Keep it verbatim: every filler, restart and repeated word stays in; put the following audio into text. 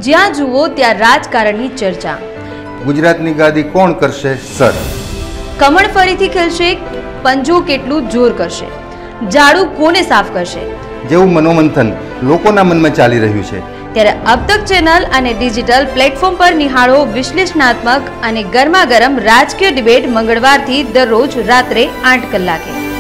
જ્યાં જુઓ ત્યાં રાજકારણની ચર્ચા। ગુજરાતની ગાદી કોણ કરશે સર? કમળ ફરીથી ખીલશે, પંજો કેટલું જોર કરશે, ઝાડુ કોને સાફ કરશે, જેવું મનોમંથન લોકોના મનમાં ચાલી રહ્યું છે। ત્યારે અબ તક ચેનલ અને ડિજિટલ પ્લેટફોર્મ પર નિહાળો વિશ્લેષણાત્મક અને ગરમાગરમ રાજકીય ડિબેટ મંગળવારથી દરરોજ રાત્રે આઠ કલાકે।